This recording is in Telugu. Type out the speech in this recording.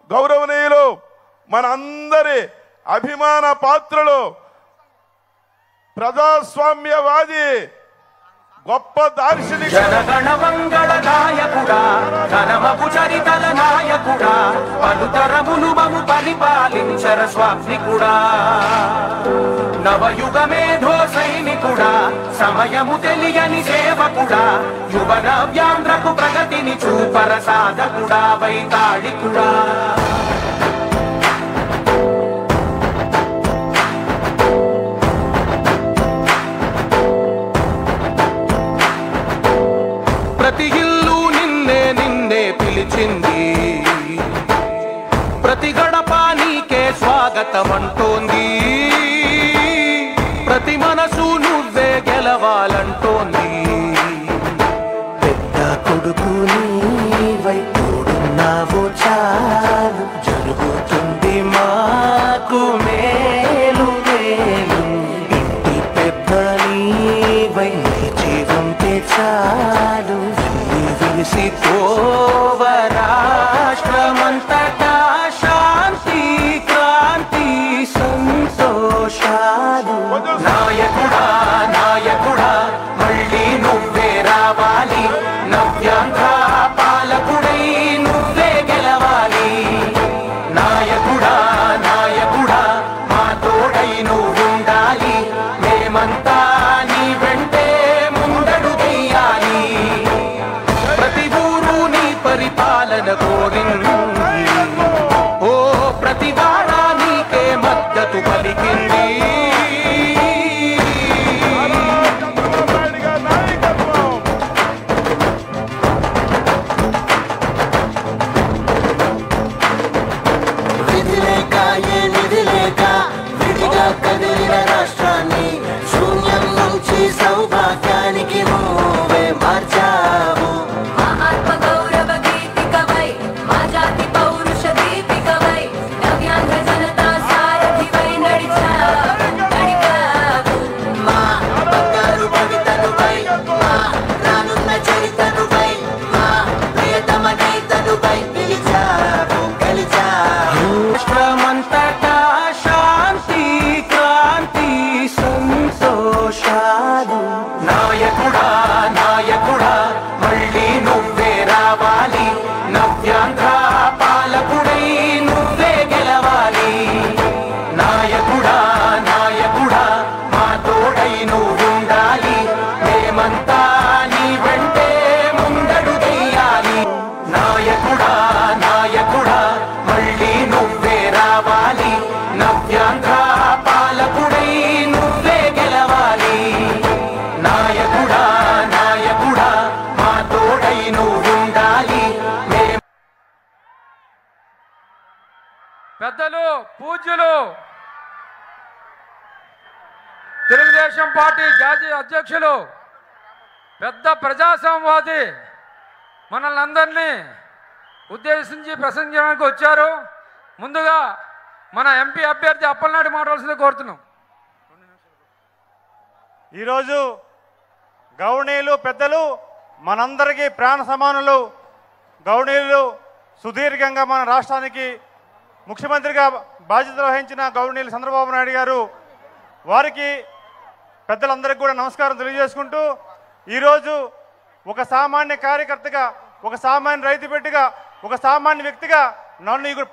గౌరవనీయులు మనందరి అభిమాన పాత్రులు ప్రజాస్వామ్యవాది గొప్ప దార్శనిక జనగణ మంగళ నాయకుడా ఘనమపు చరితల నాయకుడా పలుతరములు మము పరిపాలించర స్వామికుడా నవయుగ మేధో సైనికుడా సమయము తెలియని సేవకుడా యువన వ్యాంధ్రకు ప్రగతిని చూపర సాధకుడా వైతాళికుడా ప్రతి ఇల్లు నిన్నే నిన్నే పిలిచింది ప్రతి గడప నీకే స్వాగతం అంటోంది ప్రతి మనసు నువ్వే గెలవాలంటోంది పెద్ద కొడుకు నీవై తోడున్నావు చాలు జరుగుతుంది మాకు మేలు మేలు ఇంటి పెద్ద నీవై జీవంతే చాలు విలిసి పోవ రాష్ట్రమంతటా శాంతి క్రాంతి సంతోషాలు నాయకుడా నాయకుడా మళ్ళీ నువ్వే రావాలి నవ్యాంధ్ర పాలకుడై నువ్వే గెలవాలి నాయకుడా నాయకుడా మా తోడై నువ్వుండాలి మేమంతా నీ వెంటే ముందడుగెయ్యాలి ప్రతి ఊరు నీ పరిపాలన కోరింది ఓ ప్రతి వాడ నీకే మద్దతు పలికింది విధి లేక ఏ నిధి లేక విడిగా కదిలిన రాష్ట్రాన్ని శూన్యం నుంచి సౌభాగ్యానికి నువ్వే మార్చావు ఆత్మగౌరవ గీతికవై మా జాతి పౌరుష దీపికవై నవ్యాంధ్ర జనతా సారథివై నడిచావు మా బంగారు భవితనుపై మా రానున్న చరితనుపై మా ప్రియతమ నేతనుపై పిలిచావు గెలిచావు రాష్ట్రమంతటా శాంతి క్రాంతి సంతోషాలు నాయకుడా నాయకుడా మళ్ళీ నువ్వే రావాలి నవ్యాంధ్ర పాలకుడై నువ్వే గెలవాలి నాయకుడా నాయకుడా మా తోడై నువ్వుండాలి మేమంతా నీ వెంటే ముందడుగెయ్యాలి నాయకుడా నాయకుడా మళ్ళీ నువ్వే రావాలి నవ్యాంధ్ర పాలకుడై నువ్వే గెలవాలి నాయకుడా నాయకుడా మా తోడై నువ్వుండాలి పెద్దలు పూజ్యులు తెలుగుదేశం పార్టీ జాతీయ అధ్యక్షులు పెద్ద ప్రజాస్వామ్యవాది మనల్ని అందరినీ ఉద్దేశించి ప్రసంగించడానికి వచ్చారు. ముందుగా మన ఎంపీ అభ్యర్థి అప్పలనాయుడు మాట్లాడాల్సిందే కోరుతున్నాం. ఈరోజు గౌరవనీయులు పెద్దలు మనందరికీ ప్రాణ సమానులు గౌరవనీయులు సుదీర్ఘంగా మన రాష్ట్రానికి ముఖ్యమంత్రిగా బాధ్యతలు వహించిన గౌరవనీయులు చంద్రబాబు నాయుడు గారు వారికి పెద్దలందరికీ కూడా నమస్కారం తెలియజేసుకుంటూ ఈరోజు ఒక సామాన్య కార్యకర్తగా ఒక సామాన్య రైతు బిడ్డగా ఒక సామాన్య వ్యక్తిగా నన్ను